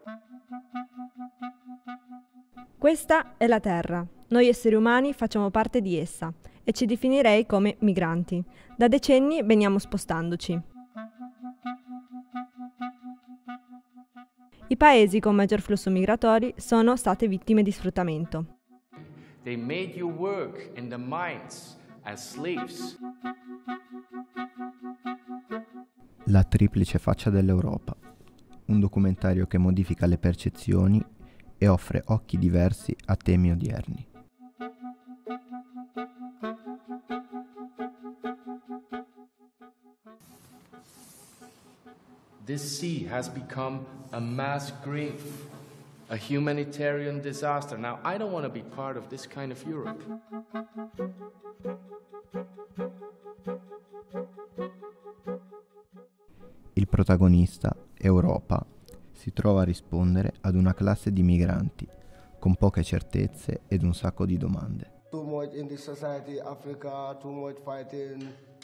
Questa è la Terra. Noi esseri umani facciamo parte di essa e ci definirei come migranti. Da decenni veniamo spostandoci. I paesi con maggior flusso migratori sono state vittime di sfruttamento. They made you work in the mines as slaves. La triplice faccia dell'Europa, un documentario che modifica le percezioni e offre occhi diversi a temi odierni. This sea has become a mass grave, a humanitarian disaster. Now, I don't want to be part of this kind of Europe. Il protagonista, Europa, si trova a rispondere ad una classe di migranti con poche certezze ed un sacco di domande. Too much in this society, Africa, too much fighting.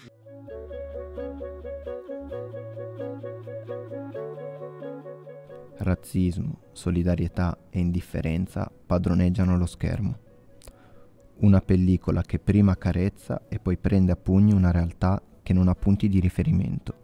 Razzismo, solidarietà e indifferenza padroneggiano lo schermo. Una pellicola che prima accarezza e poi prende a pugni una realtà che non ha punti di riferimento.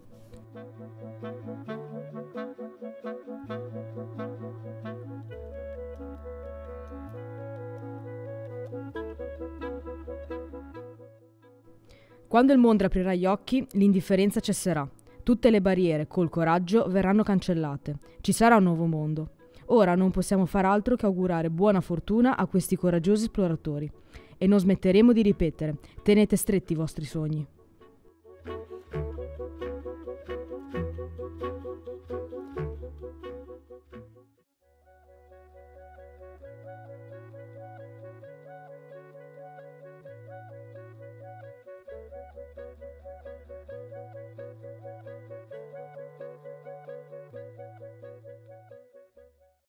Quando il mondo aprirà gli occhi, l'indifferenza cesserà. Tutte le barriere, col coraggio, verranno cancellate. Ci sarà un nuovo mondo. Ora non possiamo far altro che augurare buona fortuna a questi coraggiosi esploratori. E non smetteremo di ripetere: tenete stretti i vostri sogni.